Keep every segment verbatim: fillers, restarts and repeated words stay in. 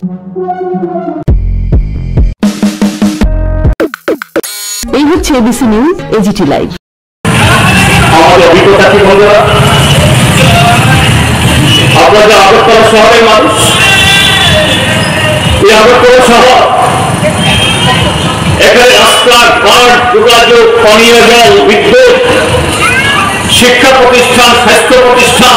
এই হচ্ছে ABC news AGT live. আমাদের অভিজ্ঞতা কি বন্ধুরা, আপনাদের আগরতলা শহরের মানুষ, এই আগরতলা শহর এখানে রাস্তাঘাট, যোগাযোগ, পানীয় জল, বিদ্যুৎ, শিক্ষা প্রতিষ্ঠান, স্বাস্থ্য প্রতিষ্ঠান,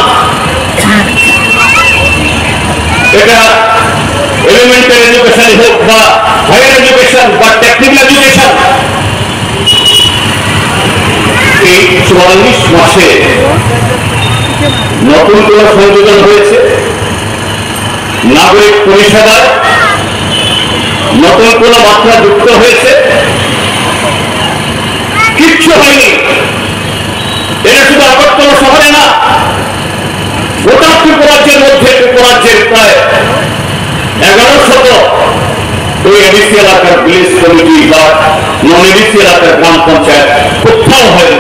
এটা এলিমেন্টারি এডুকেশন হোক বা হায়ার এডুকেশন বা টেকনিক্যাল এডুকেশন, এই চুয়াল্লিশ মাসে নতুন কোন সংযোজন হয়েছে? নাগরিক পরিষেবায় নতুন কোন মাত্রা যুক্ত হয়েছে? কিচ্ছু হয়নি। এটা শুধু আগরতলা শহরে না, গোটা ত্রিপুরাজ্যের মধ্যে ত্রিপুরাজ্যের প্রায় এগারো শত ওই এডিসি এলাকার ভিলেজ কমিটি বা নন এডিসি এলাকার গ্রাম পঞ্চায়েত কোথাও হয়নি।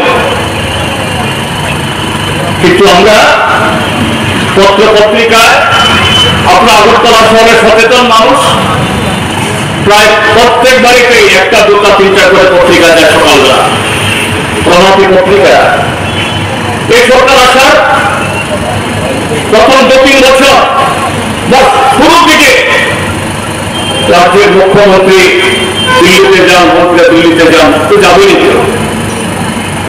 কিন্তু আমরা পত্র পত্রিকায়, আপনার আগরতলা শহরের সচেতন মানুষ প্রায় প্রত্যেক বাড়িতেই একটা দুটা তিনটা করে পত্রিকা যায় সকালবেলা, প্রভাতী পত্রিকা। এই সরকার আসার প্রথম দু তিন বছর বা শুরু থেকে রাজ্যের মুখ্যমন্ত্রী দিল্লিতে যান, মন্ত্রী দিল্লিতে যান, তো যাবেনি কেউ।